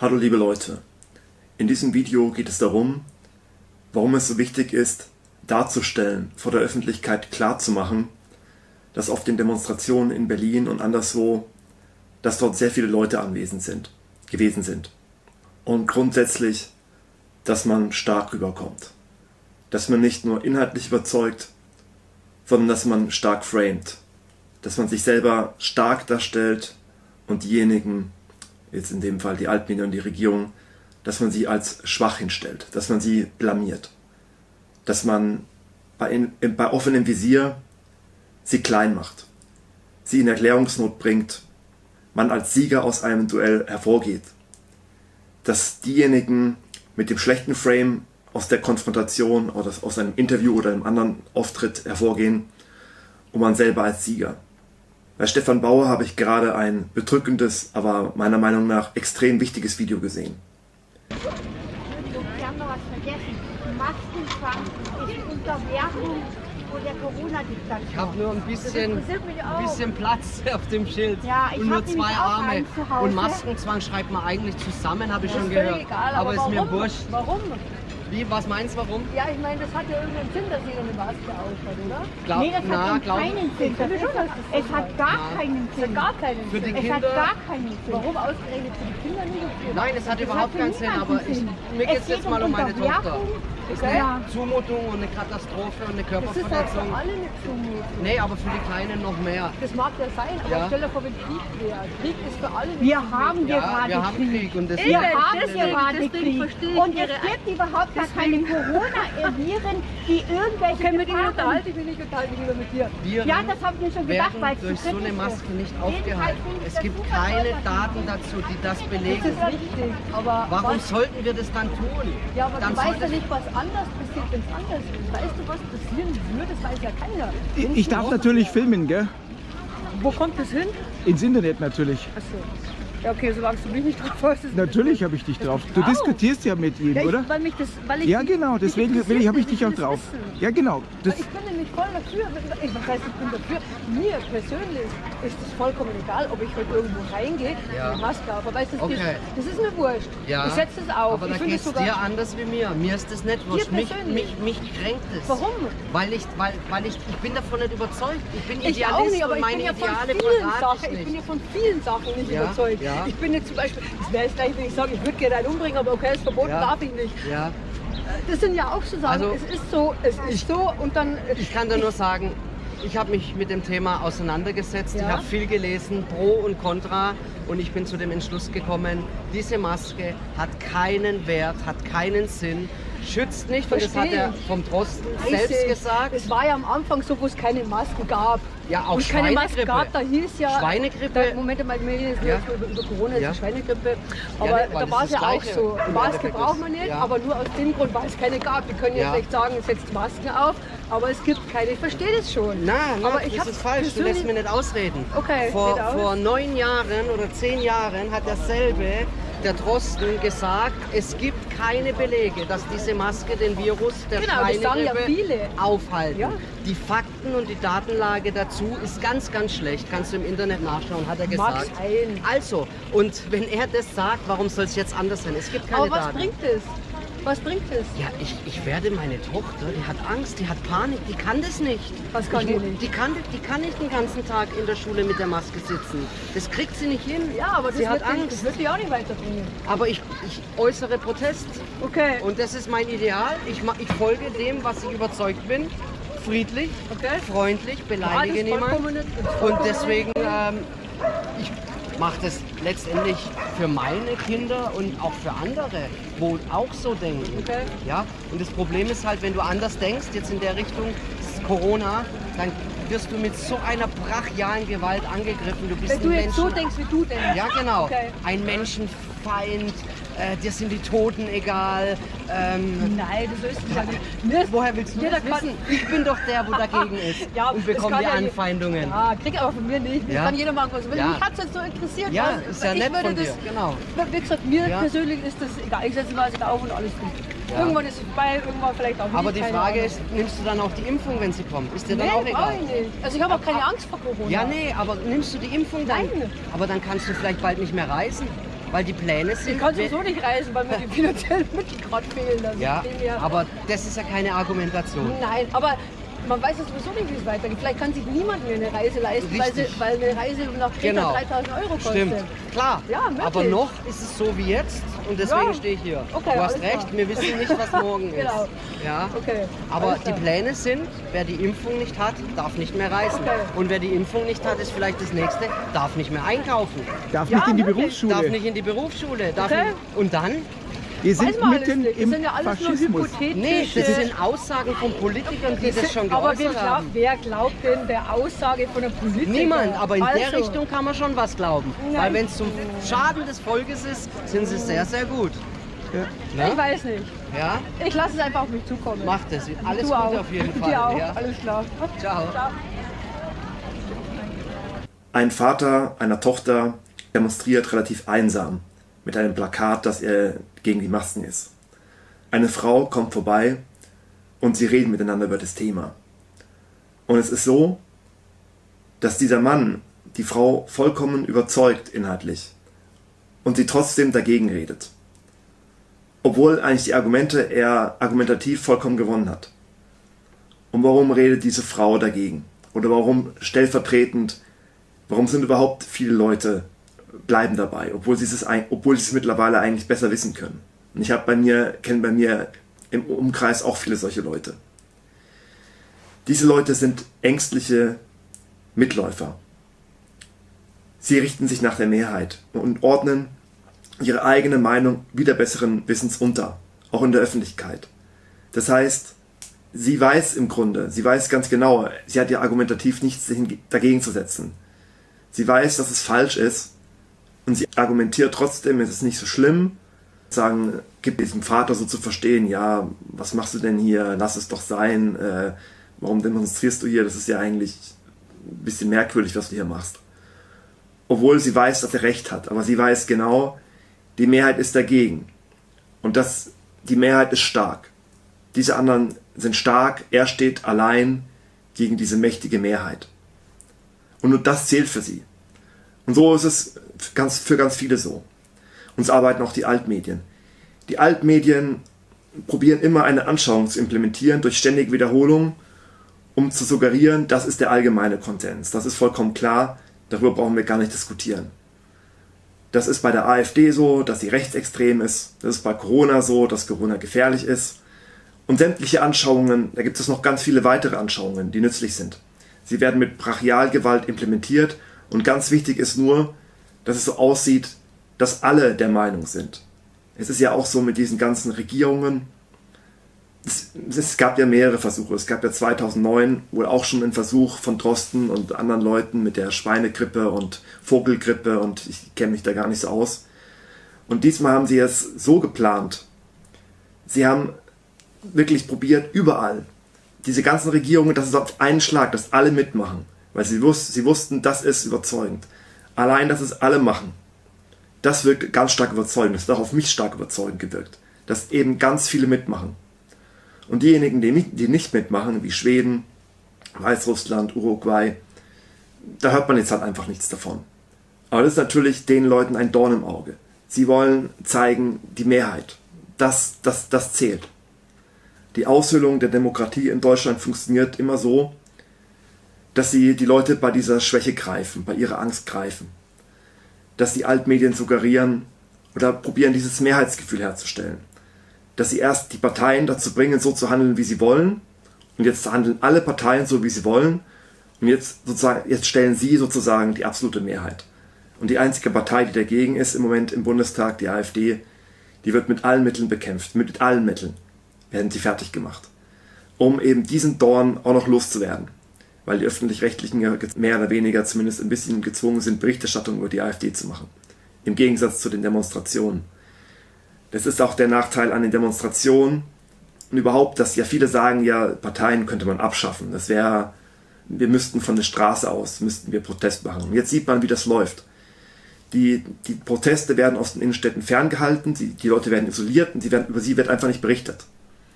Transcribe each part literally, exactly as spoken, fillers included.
Hallo liebe Leute, in diesem Video geht es darum, warum es so wichtig ist, darzustellen, vor der Öffentlichkeit klarzumachen, dass auf den Demonstrationen in Berlin und anderswo, dass dort sehr viele Leute anwesend sind, gewesen sind. Und grundsätzlich, dass man stark rüberkommt. Dass man nicht nur inhaltlich überzeugt, sondern dass man stark framet. Dass man sich selber stark darstellt und diejenigen, jetzt in dem Fall die Altmedien und die Regierung, dass man sie als schwach hinstellt, dass man sie blamiert. Dass man bei, in, bei offenem Visier sie klein macht, sie in Erklärungsnot bringt, man als Sieger aus einem Duell hervorgeht. Dass diejenigen mit dem schlechten Frame aus der Konfrontation oder aus einem Interview oder einem anderen Auftritt hervorgehen und man selber als Sieger. Bei Stefan Bauer habe ich gerade ein bedrückendes, aber meiner Meinung nach extrem wichtiges Video gesehen. Wir haben noch was vergessen. Maskenfang ist Unterwerfung vor der Corona-Diktatur. Ich habe nur ein bisschen, ein bisschen Platz auf dem Schild ja, ich und nur zwei Arme. Und Maskenzwang schreibt man eigentlich zusammen, habe ich schon gehört. Egal, aber aber ist mir wurscht. Warum? Wie, was meinst du, warum? Ja, ich meine, das hat ja irgendeinen Sinn, dass jeder eine Maske aufhat, oder? Glaub, nee, das na, hat glaub, keinen Sinn. Das ist, es hat gar na. keinen Sinn. Es hat gar keinen Für die Sinn. Kinder, es hat gar keinen Sinn. Warum ausgerechnet für die Kinder nicht? Nein, es hat das überhaupt hat keinen Sinn, aber ich, mir geht es jetzt mal um meine Tochter. Das ist eine ja. Zumutung und eine Katastrophe und eine Körperverletzung. Das ist halt für alle eine Zumutung. Nee, aber für die Kleinen noch mehr. Das mag ja sein, aber ja. stell dir vor, wenn Krieg wäre. Krieg ist für alle eine Wir haben ja, gerade wir haben Krieg. Und das wir haben gerade Krieg. Und es gibt überhaupt gar keine Corona-Viren, die irgendwelche Können wir die Gefahren- unterhalten? Ich will nicht unterhalten, ich will mit dir. Viren Ja, das habe ich mir schon gedacht, weil werden es durch zu so eine kritisch Maske ist. nicht Jedenfalls aufgehalten. finde ich Es das gibt super keine toll, was Daten dazu, die das Das belegen. ist richtig, aber Warum was, sollten wir das dann tun? ja, aber dann du weißt ja sollte- nicht, was anders passiert, wenn es anders ist. Weißt du, was passieren würde? Das weiß ja keiner. Ich, ich darf natürlich filmen, gell? Wo kommt das hin? Ins Internet natürlich. Achso. Ja, okay, solange du mich nicht drauf hast. ist- Natürlich habe ich dich drauf. Du Auch. diskutierst ja mit ihm, Ja, ich, oder? Weil mich das, weil ich Ja, mich- genau. mich Deswegen interessiert will ich, habe ich das, dich auch will das drauf. wissen. Ja, genau. Das, Weil ich bin nämlich voll dafür. Ich, was heißt, ich bin dafür? Mir persönlich ist es vollkommen egal, ob ich heute irgendwo reingehe Ja. mit Maske auf. Aber weißt du, das, Okay. das ist mir wurscht. Ja, Ich setze es auf. aber ich da finde geht es es sogar. dir anders wie mir. Mir ist das nicht wurscht. Mich, persönlich? mich, mich kränkt es. Warum? Weil ich, weil, weil ich, ich bin davon nicht überzeugt. Ich bin Ich Idealist auch nicht, aber und ich meine bin ja von Ideale vielen verrate Sachen, ich ich bin nicht. ja von vielen Sachen nicht Ja, überzeugt. ja. Ich bin jetzt zum Beispiel, das wäre jetzt gleich, wenn ich sage, ich würde gerne einen umbringen, aber okay, ist verboten, Ja. darf ich nicht. Ja, Das sind ja auch so Sachen, Also, es ist so, es ist so und dann... ich kann dir nur sagen, ich habe mich mit dem Thema auseinandergesetzt. Ja. Ich habe viel gelesen, Pro und Contra. Und ich bin zu dem Entschluss gekommen, diese Maske hat keinen Wert, hat keinen Sinn, schützt nicht. Und das hat Verstehe er ich. vom Drosten Weiß selbst ich. gesagt. Es war ja am Anfang so, wo es keine Masken gab. Ja, auch und keine Masken Schweinegrippe. gab, da hieß ja... Schweinegrippe. Da, Moment mal, wir reden jetzt Ja. nicht über, über Corona, Ja. ist die Schweinegrippe. Aber Ja, weil da das war es ist ja das auch Gleiche so. im Maske Endeffekt braucht ist. man nicht, Ja. aber nur aus dem Grund, weil es keine gab. Wir können jetzt Ja. nicht sagen, setzt Masken auf, aber es gibt keine. Ich verstehe das schon. Nein, nein, aber ich das hab ist falsch. Du persönlich- lässt mir nicht ausreden. Okay, vor, red aus. vor neun Jahren oder zehn Jahren hat derselbe, der Drosten, gesagt, es gibt keine Belege, dass diese Maske den Virus der Genau, das sagen ja Schweinegrippe viele. aufhalten. Ja. Die Fakten und die Datenlage dazu ist ganz, ganz schlecht. Kannst du im Internet nachschauen, hat er Mag gesagt. sein. Also, und wenn er das sagt, warum soll es jetzt anders sein? Es gibt keine Aber was Daten. bringt es? Was bringt es? Ja, ich, ich werde meine Tochter, die hat Angst, die hat Panik, die kann das nicht. Was kann ich, die nicht? Die kann, die kann nicht den ganzen Tag in der Schule mit der Maske sitzen. Das kriegt sie nicht hin. Ja, aber das sie hat wird, dich- Angst. das wird dich auch nicht weiterbringen. Aber ich, ich äußere Protest. Okay. Und das ist mein Ideal. Ich, ma- ich folge dem, was ich überzeugt bin. Friedlich, Okay. freundlich, beleidige Ja, das ist vollkommen niemand. nicht- das ist Und vollkommen deswegen, ähm, ich mache das letztendlich für meine Kinder und auch für andere, wo auch so denken. Okay. Ja? Und das Problem ist halt, wenn du anders denkst, jetzt in der Richtung das ist Corona, dann wirst du mit so einer brachialen Gewalt angegriffen. Du bist Wenn du ein jetzt so Menschen- denkst, wie du denkst. Ja, genau. Okay. Ein Menschenfeind, äh, dir sind die Toten egal. Ähm, Nein, das ist es ja nicht. Mir ist- woher willst du Jeder das kann- wissen? Ich bin doch der, wo dagegen ist Ja, und das bekomme kann die ja je- Anfeindungen. Ja, krieg aber von mir nicht. Das Ja. kann jeder machen, was er will. Ja. Mich hat es jetzt so interessiert. Ja, was- ist ja ich nett würde von dir, das, genau. Wie gesagt, mir Ja. persönlich ist das egal. Ich setze die Maske auf und alles gut. Ja. Irgendwann ist es vorbei, irgendwann vielleicht auch nicht. Aber die keine Frage Ahnung. ist, nimmst du dann auch die Impfung, wenn sie kommt? Ist dir dann Nee, auch brauch egal? ich nicht. Also ich habe auch keine Angst vor Corona. Ja, nee, aber nimmst du die Impfung dann? Nein. Aber dann kannst du vielleicht bald nicht mehr reisen. weil die Pläne sind... Ich kann sowieso nicht reisen, weil mir die finanziellen Mittel gerade fehlen. Also ja, ja, aber das ist ja keine Argumentation. Nein, aber man weiß ja sowieso nicht, wie es weitergeht. Vielleicht kann sich niemand mehr eine Reise leisten, weil, sie, weil eine Reise nach Kreta genau. dreitausend Euro kostet. Stimmt, klar. Ja, aber noch ist es so wie jetzt und deswegen ja. stehe ich hier. Okay, du hast recht, klar. wir wissen nicht, was morgen ist. Genau. Ja? Okay, aber die Pläne sind, wer die Impfung nicht hat, darf nicht mehr reisen. Okay. Und wer die Impfung nicht hat, ist vielleicht das Nächste, darf nicht mehr einkaufen. Darf ja, nicht in die wirklich? Berufsschule. Darf nicht in die Berufsschule. Darf Okay. nicht, und dann? Wir sind mitten das im sind ja alles Faschismus. nur hypothetische... Nee, das sind Aussagen von Politikern, die das schon Aber geäußert wer glaubt, haben. wer glaubt denn der Aussage von einem Politiker? Niemand, aber in also, der Richtung kann man schon was glauben. Nein. Weil wenn es zum Schaden des Volkes ist, sind sie sehr, sehr gut. Ja. Ich weiß nicht. Ja? Ich lasse es einfach auf mich zukommen. Macht es. Alles Du Gute auch. auf jeden Fall. Dir auch. Ja. Alles klar. Ciao. Ciao. Ein Vater einer Tochter demonstriert relativ einsam mit einem Plakat, das er gegen die Masken ist. Eine Frau kommt vorbei und sie reden miteinander über das Thema. Und es ist so, dass dieser Mann die Frau vollkommen überzeugt inhaltlich und sie trotzdem dagegen redet. Obwohl eigentlich die Argumente er argumentativ vollkommen gewonnen hat. Und warum redet diese Frau dagegen? Oder warum stellvertretend, warum sind überhaupt viele Leute bleiben dabei, obwohl sie es, obwohl sie es mittlerweile eigentlich besser wissen können? Und ich habe bei mir, kenne bei mir im Umkreis auch viele solche Leute. Diese Leute sind ängstliche Mitläufer. Sie richten sich nach der Mehrheit und ordnen ihre eigene Meinung wieder besseren Wissens unter, auch in der Öffentlichkeit. Das heißt, sie weiß im Grunde, sie weiß ganz genau, sie hat ja argumentativ nichts dagegen zu setzen. Sie weiß, dass es falsch ist und sie argumentiert trotzdem, es ist nicht so schlimm, sagen, gibt diesem Vater so zu verstehen, ja, was machst du denn hier, lass es doch sein, äh, warum demonstrierst du hier, das ist ja eigentlich ein bisschen merkwürdig, was du hier machst. Obwohl sie weiß, dass er recht hat, aber sie weiß genau, die Mehrheit ist dagegen. Und das, die Mehrheit ist stark. Diese anderen sind stark, er steht allein gegen diese mächtige Mehrheit. Und nur das zählt für sie. Und so ist es ganz, für ganz viele so. Und so arbeiten auch die Altmedien. Die Altmedien probieren immer eine Anschauung zu implementieren durch ständige Wiederholung, um zu suggerieren, das ist der allgemeine Konsens. Das ist vollkommen klar, darüber brauchen wir gar nicht diskutieren. Das ist bei der AfD so, dass sie rechtsextrem ist. Das ist bei Corona so, dass Corona gefährlich ist. Und sämtliche Anschauungen, da gibt es noch ganz viele weitere Anschauungen, die nützlich sind. Sie werden mit Brachialgewalt implementiert und ganz wichtig ist nur, dass es so aussieht, dass alle der Meinung sind. Es ist ja auch so mit diesen ganzen Regierungen. Es, es gab ja mehrere Versuche. Es gab ja zweitausendneun wohl auch schon einen Versuch von Drosten und anderen Leuten mit der Schweinegrippe und Vogelgrippe und ich kenne mich da gar nicht so aus. Und diesmal haben sie es so geplant. Sie haben wirklich probiert, überall, diese ganzen Regierungen, das ist auf einen Schlag, dass alle mitmachen. Weil sie, wus sie wussten, das ist überzeugend. Allein, dass es alle machen. Das wirkt ganz stark überzeugend. Das hat auch auf mich stark überzeugend gewirkt. Dass eben ganz viele mitmachen. Und diejenigen, die, die nicht mitmachen, wie Schweden, Weißrussland, Uruguay, da hört man jetzt halt einfach nichts davon. Aber das ist natürlich den Leuten ein Dorn im Auge. Sie wollen zeigen, die Mehrheit. Das, das, das zählt. Die Aushöhlung der Demokratie in Deutschland funktioniert immer so, dass sie die Leute bei dieser Schwäche greifen, bei ihrer Angst greifen. Dass die Altmedien suggerieren oder probieren, dieses Mehrheitsgefühl herzustellen. Dass sie erst die Parteien dazu bringen, so zu handeln, wie sie wollen. Und jetzt handeln alle Parteien so, wie sie wollen. Und jetzt, sozusagen, jetzt stellen sie sozusagen die absolute Mehrheit. Und die einzige Partei, die dagegen ist im Moment im Bundestag, die AfD, die wird mit allen Mitteln bekämpft. Mit allen Mitteln werden sie fertig gemacht. Um eben diesen Dorn auch noch loszuwerden. Weil die Öffentlich-Rechtlichen ja mehr oder weniger zumindest ein bisschen gezwungen sind, Berichterstattung über die AfD zu machen. Im Gegensatz zu den Demonstrationen. Das ist auch der Nachteil an den Demonstrationen. Und überhaupt, dass ja viele sagen, ja, Parteien könnte man abschaffen. Das wäre, wir müssten von der Straße aus, müssten wir Protest machen. Und jetzt sieht man, wie das läuft. Die, die Proteste werden aus den Innenstädten ferngehalten, die, die Leute werden isoliert und sie werden, über sie wird einfach nicht berichtet.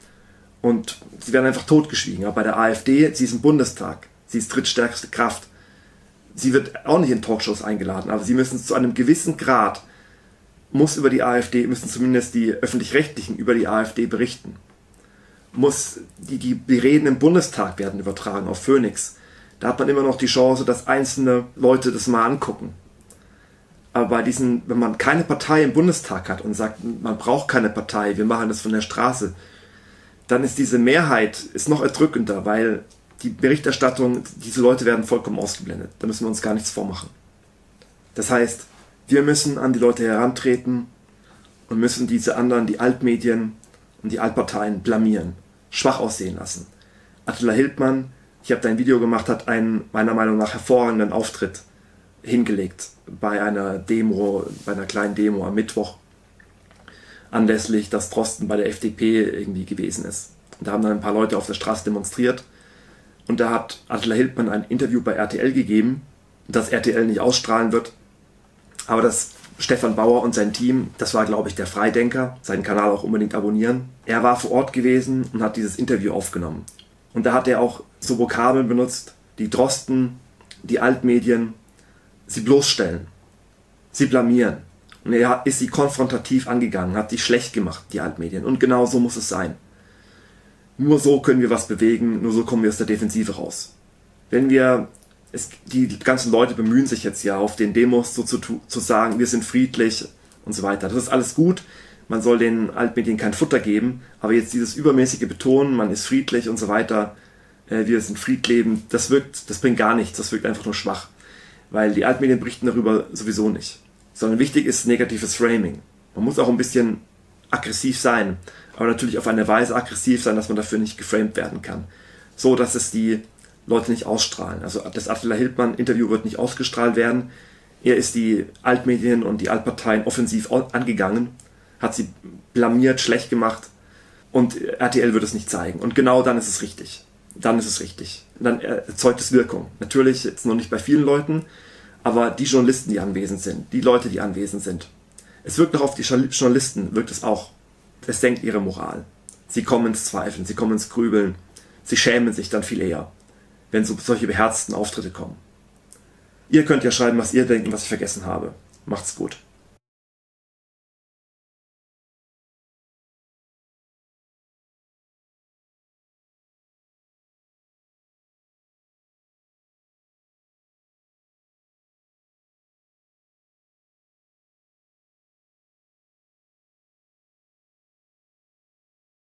Und sie werden einfach totgeschwiegen. Aber bei der AfD, sie ist im Bundestag, sie ist drittstärkste Kraft. Sie wird auch nicht in Talkshows eingeladen, aber sie müssen zu einem gewissen Grad, muss über die AfD, müssen zumindest die Öffentlich-Rechtlichen über die AfD berichten. Muss, die, die, die Reden im Bundestag werden übertragen auf Phoenix. Da hat man immer noch die Chance, dass einzelne Leute das mal angucken. Aber bei diesen, wenn man keine Partei im Bundestag hat und sagt, man braucht keine Partei, wir machen das von der Straße, dann ist diese Mehrheit ist noch erdrückender, weil die Berichterstattung, diese Leute werden vollkommen ausgeblendet. Da müssen wir uns gar nichts vormachen. Das heißt, wir müssen an die Leute herantreten und müssen diese anderen, die Altmedien und die Altparteien blamieren, schwach aussehen lassen. Attila Hildmann, ich habe da ein Video gemacht, hat einen meiner Meinung nach hervorragenden Auftritt hingelegt bei einer Demo, bei einer kleinen Demo am Mittwoch, anlässlich, dass Drosten bei der F D P irgendwie gewesen ist. Und da haben dann ein paar Leute auf der Straße demonstriert und da hat Attila Hildmann ein Interview bei R T L gegeben, das R T L nicht ausstrahlen wird, aber das Stefan Bauer und sein Team, das war, glaube ich, der Freidenker, seinen Kanal auch unbedingt abonnieren. Er war vor Ort gewesen und hat dieses Interview aufgenommen. Und da hat er auch so Vokabeln benutzt, die Drosten, die Altmedien, sie bloßstellen, sie blamieren. Und er ist sie konfrontativ angegangen, hat sie schlecht gemacht, die Altmedien. Und genau so muss es sein. Nur so können wir was bewegen, nur so kommen wir aus der Defensive raus. Wenn wir, es, die ganzen Leute bemühen sich jetzt ja auf den Demos so zu, zu sagen, wir sind friedlich und so weiter. Das ist alles gut, man soll den Altmedien kein Futter geben, aber jetzt dieses übermäßige Betonen, man ist friedlich und so weiter, äh, wir sind friedlebend, das wirkt, das bringt gar nichts, das wirkt einfach nur schwach. Weil die Altmedien berichten darüber sowieso nicht. Sondern wichtig ist negatives Framing. Man muss auch ein bisschen aggressiv sein, aber natürlich auf eine Weise aggressiv sein, dass man dafür nicht geframed werden kann. So, dass es die Leute nicht ausstrahlen. Also das Attila Hildmann-Interview wird nicht ausgestrahlt werden. Er ist die Altmedien und die Altparteien offensiv angegangen, hat sie blamiert, schlecht gemacht und R T L wird es nicht zeigen. Und genau dann ist es richtig. Dann ist es richtig. Dann erzeugt es Wirkung. Natürlich jetzt noch nicht bei vielen Leuten, aber die Journalisten, die anwesend sind, die Leute, die anwesend sind. Es wirkt auch auf die Journalisten, wirkt es auch. Es senkt ihre Moral. Sie kommen ins Zweifeln, sie kommen ins Grübeln. Sie schämen sich dann viel eher, wenn so solche beherzten Auftritte kommen. Ihr könnt ja schreiben, was ihr denkt und was ich vergessen habe. Macht's gut.